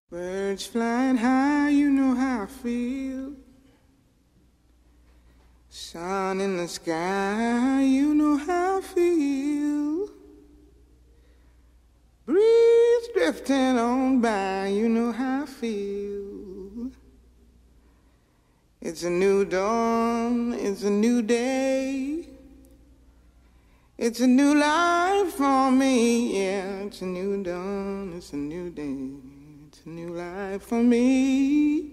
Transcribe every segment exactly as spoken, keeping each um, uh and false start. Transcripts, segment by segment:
Birds flying high, you know how I feel. Sun in the sky, you know how I feel. Breeze drifting on by, you know how I feel. It's a new dawn, it's a new day. It's a new life for me, yeah. It's a new dawn, it's a new day. It's a new life for me.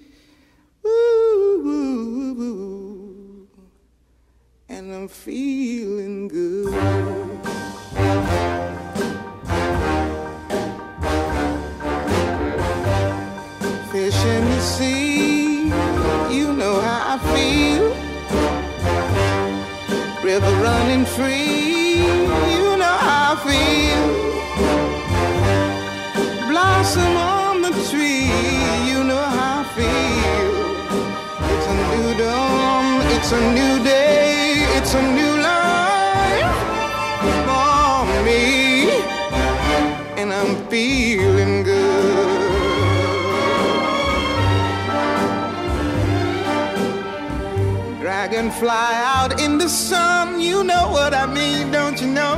Woo, woo, woo. And I'm feeling good. Fish in the sea, you know how I feel. River running free, you know how I feel. Blossom on the tree, you know how I feel. It's a new dawn, it's a new day, it's a new life for me, and I'm feeling good. Dragonfly out in the sun, you know what I mean, don't you know?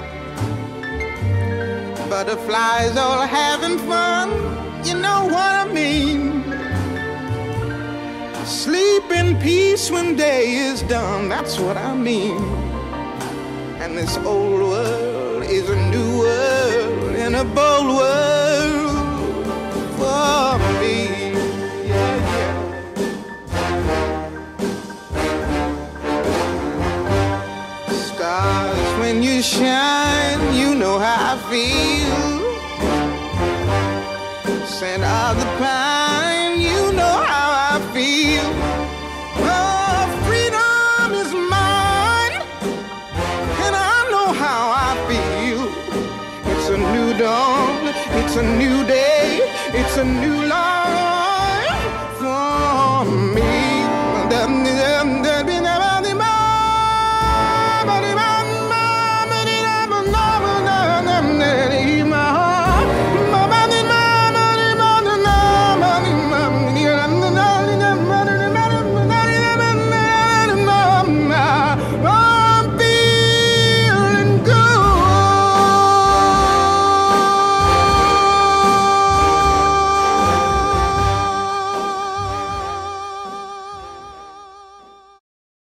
Butterflies all having fun, you know what I mean. Sleep in peace when day is done, that's what I mean. And this old world is a new world, and a bold world for me. Yeah, yeah. Stars, when you shine, you know how I feel. Scent of the pine, you know how I feel. Oh, freedom is mine, and I know how I feel. It's a new dawn, it's a new day, it's a new life